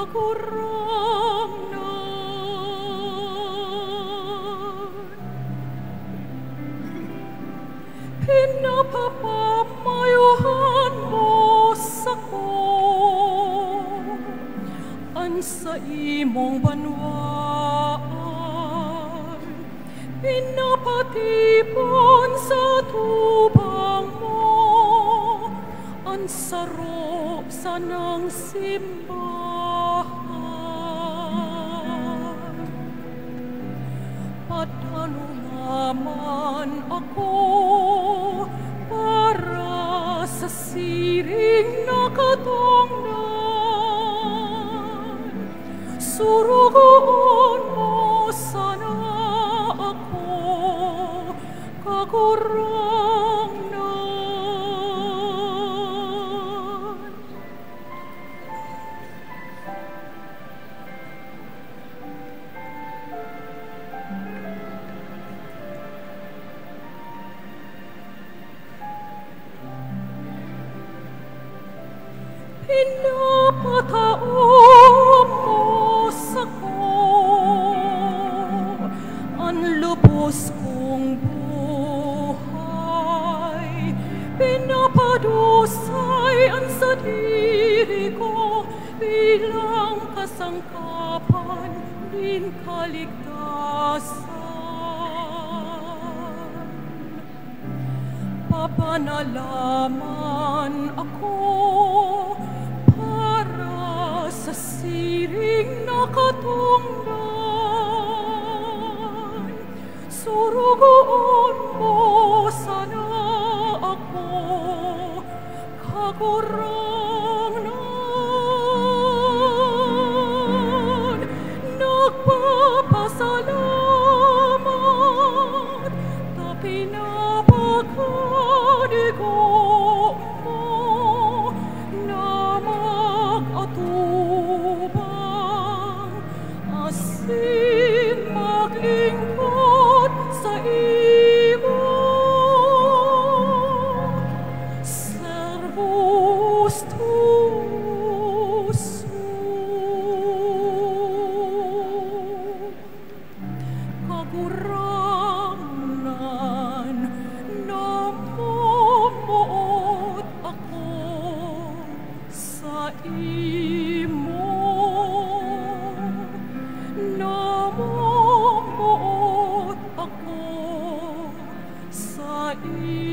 kakurangan. Pinapapamayuhan mo sako sa imong banwaan, pinapatipon sa tubang mo ang sarop sa nang simbahan. Padano naman ako para sa siring na katongnan. Surugoon mo sana ako kakurangan. Pinapataom mo sako ang lubos kong buhay, pinapadusay ang sadiri ko bilang kasangkapan din kaligtasan. Papanalaman ako para sa siring na katunggan. Surugoon mo sana ako kakurangan. Nagpapasalamat na pinapakadigo mo na mag-atubang asin maglingkod sa imo. Servus tuus. Kakurangan namumuot ako sa imo. Namumuot ako sa imo.